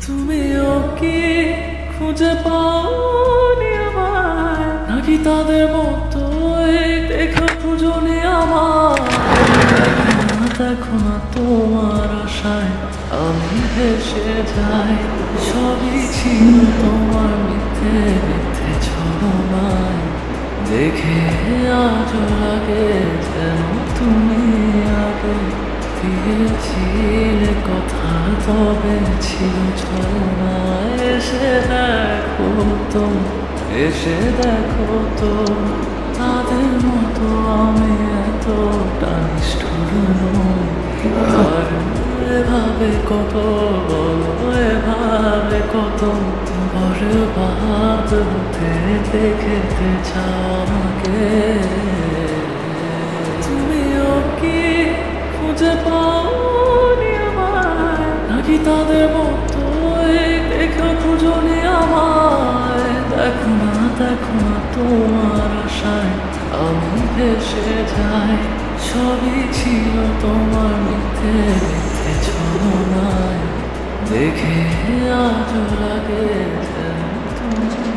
তুমিও কি খুঁজে পাওনি আমায়, নাকি তাদের মতোই দেখো খুঁজনি আমায়? দেখো না তোমার আশায় আমি ভেসে যাই, সবই ছিল তোমার মিথ্যে মিথ্যে ছলনায়। দেখে আজও লাগে যেন তুমি আগে দিয়েছিলে কথা, তবে ছিল ছলনায়। এসে দেখো তো, এসে দেখো তো, তাদের মতো আমি এতটা নিষ্ঠুর নই। আর এভাবে কত বলো, এভাবে কত বরবাদ হতে দেখতে চাও আমাকে। তুমিও কি খুঁজে পাওনি আমায়, নাকি তাদের মতোই দেখো খুঁজনি আমায়? দেখো না তোমার আশায় আমি ভেসে যাই, সবই ছিল তোমার মিথ্যে মিথ্যে ছলনায়। দেখে আজও লাগে যেন তুমি